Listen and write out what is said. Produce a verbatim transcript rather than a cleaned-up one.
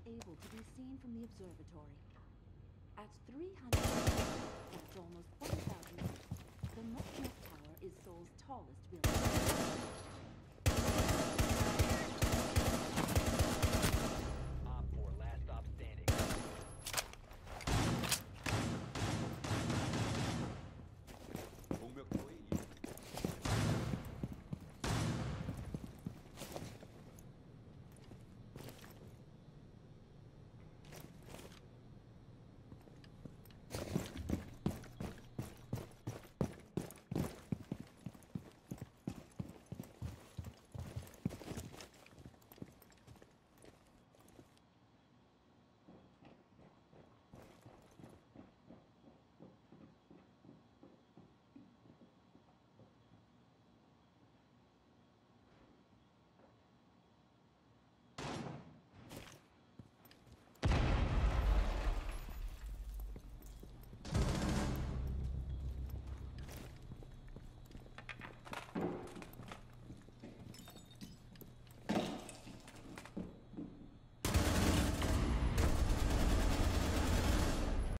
able to be seen from the observatory. At three hundred, that's almost one thousand feet, the Mucknuck Tower is Seoul's tallest building.